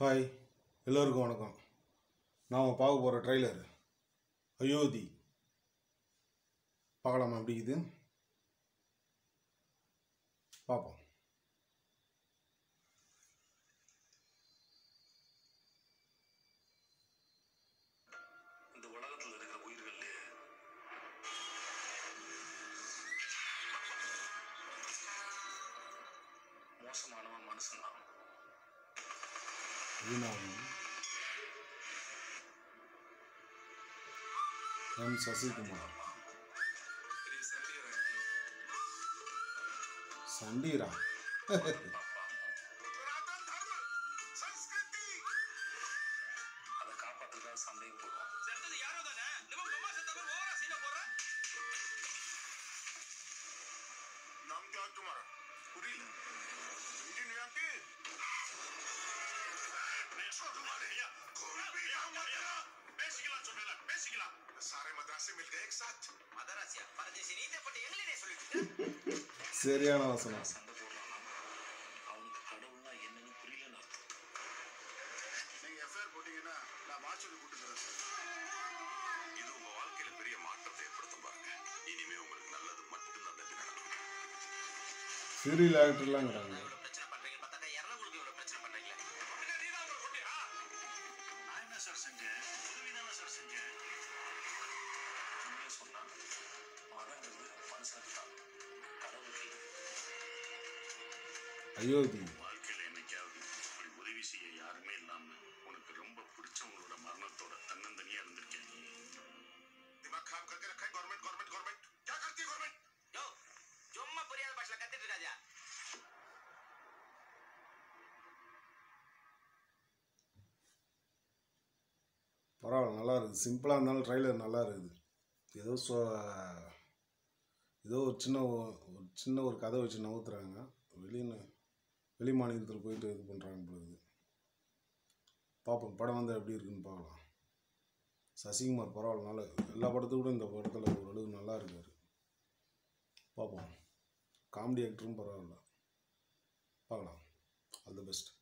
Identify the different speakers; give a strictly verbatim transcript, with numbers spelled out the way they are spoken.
Speaker 1: Hi, எல்லோருக்கும் வணக்கம். நாம் பார்க்க போகிற ட்ரெய்லர் அயோத்தி. பார்க்கலாமா எப்படி இது? பார்ப்போம்.
Speaker 2: இந்த உலகத்தில் இருக்கிற உயிர்கள்லே மோசமானவன் மனுஷன் தான்.
Speaker 1: எம் சசிகுமார். சண்டீரா
Speaker 2: அதை காப்பாற்றுதான் சண்டையும் போடுவோம். புரியல.
Speaker 1: சரியான வசனம்.
Speaker 2: சண்டை போடுறானா அவனுக்கு கடவுள்னா என்னன்னு புரியலன்னு அர்த்தம்.
Speaker 3: நீங்க எஃப்ஐஆர் போட்டீங்கன்னா நான் மார்ச்சுக்கு கூட்டுக்கிறேன். இது உங்க வாழ்க்கையில பெரிய மாற்றத்தை ஏற்படுத்தும் பாருங்க. இனிமே உங்களுக்கு நல்லது மட்டும் நல்லது நடக்கும்.
Speaker 1: சீரியல் ஆக்டர்லாங்கிறாங்க.
Speaker 2: பிரச்சனை பண்றீங்க பார்த்தா இரநூறுக்கு இவ்வளவு பிரச்சனை பண்றீங்க. நான் என்ன சார் செஞ்சேன்? உதவிதானே சார் செஞ்சேன். உண்மையை சொன்னா மதங்கிறது மனுஷனுக்கு தான், கடவுளுக்கு இல்லை.
Speaker 1: அயோத்தி.
Speaker 3: வாழ்க்கையில என்னைக்காவது இப்படி உதவி செய்ய யாருமே இல்லாம உனக்கு ரொம்ப பிடிச்சவங்களோட மரணத்தோட தன்னந்தனியா இருந்திருக்கேன். दिमाग खराब करके रखा है गवर्नमेंट गवर्नमेंट गवर्नमेंट क्या करती है गवर्नमेंट?
Speaker 2: யோ சும்மா புரியாத பாஷையில கத்திட்டு இருக்காதயா.
Speaker 1: பரவாயில்ல, நல்லா இருக்குது. சிம்பிளாக இருந்தாலும் ட்ரைலர் நல்லா இருக்குது. ஏதோ சொ ஏதோ ஒரு சின்ன ஒரு சின்ன ஒரு கதை வச்சு நவுத்துறாங்க. வெளியில் வெளி மாநிலத்தில் போயிட்டு இது பண்ணுறாங்க பொழுது பார்ப்போம். படம் வந்து எப்படி இருக்குன்னு பார்க்கலாம். சசிகுமார் பரவாயில்ல, நல்லா எல்லா படத்துக்கும் கூட இந்த படத்தில் ஓரளவுக்கு நல்லா இருக்கார். பார்ப்போம். காமெடி ஆக்டரும் பரவாயில்ல, பார்க்கலாம். All the best.